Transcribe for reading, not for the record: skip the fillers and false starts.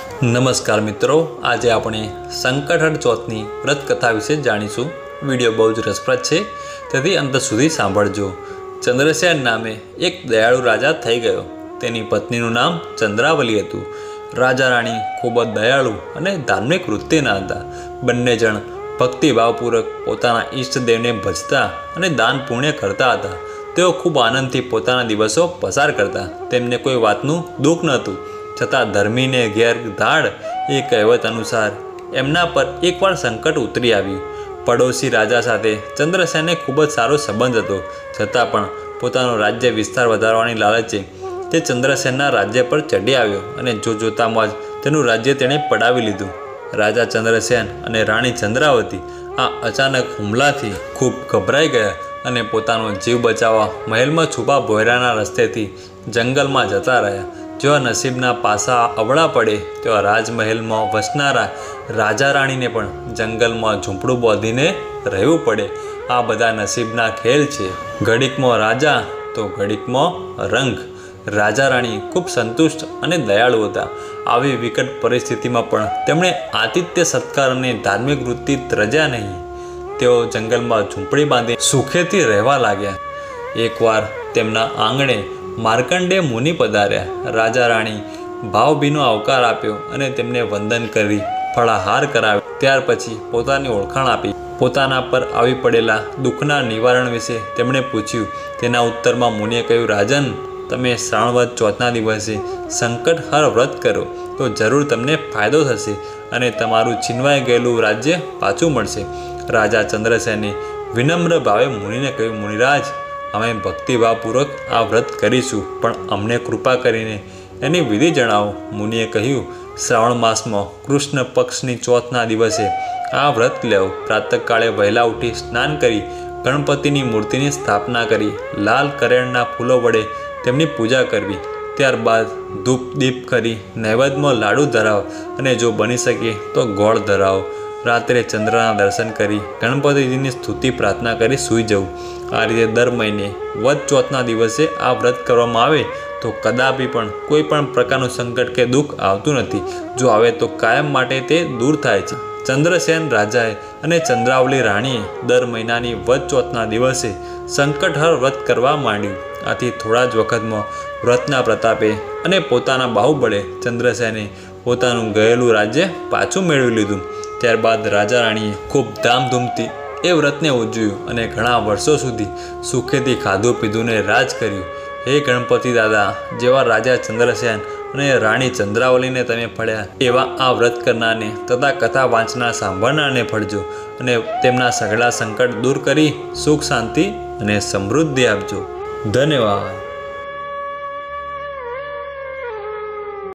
नमस्कार मित्रों, आज આપણે સંકટહર ચોથની વ્રત કથા વિશે જાણીશું। વિડીયો બહુ જ રસપ્રદ છે, તેથી અંત સુધી સાંભળજો। ચંદ્રસેન નામે એક દયાળુ રાજા થઈ ગયો। તેની પત્નીનું નામ ચંદ્રાવલી હતું। રાજા રાણી ખૂબ જ દયાળુ અને ધાર્મિક વૃત્તિના હતા। બંને જણ ભક્તિભાવપૂર્વક પોતાના ઈષ્ટદેવને ભજતા અને દાન પુણ્ય કરતા હતા। તેઓ ખૂબ આનંદથી પોતાના દિવસો પસાર કરતા। તેમને કોઈ વાતનું દુઃખ નહોતું, છતાં ધર્મીને ઘેર ધાડ એ કહેવત અનુસાર એમના પર એકવાર સંકટ ઉતરી આવ્યું। પડોશી રાજા સાથે ચંદ્રસેનને ખૂબ જ સારો સંબંધ હતો, છતાં પણ પોતાનો રાજ્ય વિસ્તાર વધારવાની લાલચે તે ચંદ્રસેનના રાજ્ય પર ચડી આવ્યો અને જોતામાં જ તેનું રાજ્ય તેણે પડાવી લીધું। રાજા ચંદ્રસેન અને રાણી ચંદ્રાવતી આ અચાનક હુમલાથી ખૂબ ગભરાઈ ગયા અને પોતાનો જીવ બચાવવા મહેલમાં છુપા ભોયરાના રસ્તેથી જંગલમાં જતા રહ્યા। જો નસીબના પાસા અવળા પડે તો રાજમહેલમાં વસનારા રાજા રાણીને પણ જંગલમાં ઝૂંપડું બાંધીને રહેવું પડે। આ બધા નસીબના ખેલ છે। ઘડીકમાં રાજા તો ઘડીકમાં રંગ। રાજા રાણી ખૂબ સંતુષ્ટ અને દયાળુ હતા। આવી વિકટ પરિસ્થિતિમાં પણ તેમણે આતિથ્ય સત્કાર અને ધાર્મિક વૃત્તિ ત્યજ્યા નહીં। તેઓ જંગલમાં ઝૂંપડી બાંધી સુખેથી રહેવા લાગ્યા। એકવાર તેમના આંગણે માર્કંડેય મુનિ પધાર્યા। રાજા રાણી ભાવભીનો આવકાર આપ્યો અને તેમને વંદન કરી ફળાહાર કરાવ્યો। ત્યાર પછી પોતાની ઓળખાણ આપી। પોતાના પર આવી પડેલા દુઃખના નિવારણ વિશે તેમણે પૂછ્યું। તેના ઉત્તરમાં મુનિએ કહ્યું, રાજન, તમે શ્રાવણ ચોથના દિવસે સંકટહર વ્રત કરો તો જરૂર તમને ફાયદો થશે અને તમારું છીનવાઈ ગયેલું રાજ્ય પાછું મળશે। રાજા ચંદ્રસેને વિનમ્ર ભાવે મુનિને કહ્યું, મુનિરાજ, અમે ભક્તિભાવપૂર્વક આ વ્રત કરીશું, પણ અમને કૃપા કરીને એની વિધિ જણાવો। મુનિએ કહ્યું, શ્રાવણ માસમાં કૃષ્ણ પક્ષની ચોથના દિવસે આ વ્રત લેવો। પ્રાતઃકાળે વહેલા ઉઠી સ્નાન કરી ગણપતિની મૂર્તિની સ્થાપના કરી લાલ કરેણના ફૂલો વડે તેમની પૂજા કરવી। ત્યારબાદ ધૂપ દીપ કરી નૈવેદ્યમાં લાડુ ધરાવો અને જો બની શકે તો ગોળ ધરાવો। રાત્રે ચંદ્રના દર્શન કરી ગણપતિજીની સ્તુતિ પ્રાર્થના કરી સૂઈ જવું। આ રીતે દર મહિને વદ ચોથના દિવસે આ વ્રત કરવામાં આવે તો કદાપી પણ કોઈ પણ પ્રકારનું સંકટ કે દુઃખ આવતું નથી। જો આવે તો કાયમ માટે તે દૂર થાય છે। ચંદ્રસેન રાજાએ અને ચંદ્રાવલી રાણીએ દર મહિનાની વદ ચોથના દિવસે સંકટહર વ્રત કરવા માંડ્યું। આથી થોડા જ વખતમાં વ્રતના પ્રતાપે અને પોતાના બાહુબળે ચંદ્રસેને પોતાનું ગયેલું રાજ્ય પાછું મેળવી લીધું। ત્યારબાદ રાજા રાણીએ ખૂબ ધામધૂમથી એ વ્રતને ઉજવ્યું અને ઘણા વર્ષો સુધી સુખેથી ખાધું પીધું ને રાજ કર્યું। હે ગણપતિ દાદા, જેવા રાજા ચંદ્રસેન અને રાણી ચંદ્રાવલીને તમે ફળ્યા, એવા આ વ્રત કરનારને તથા કથા વાંચનાર સાંભળનારને ફળજો અને તેમના સઘળા સંકટ દૂર કરી સુખ શાંતિ અને સમૃદ્ધિ આપજો। ધન્યવાદ।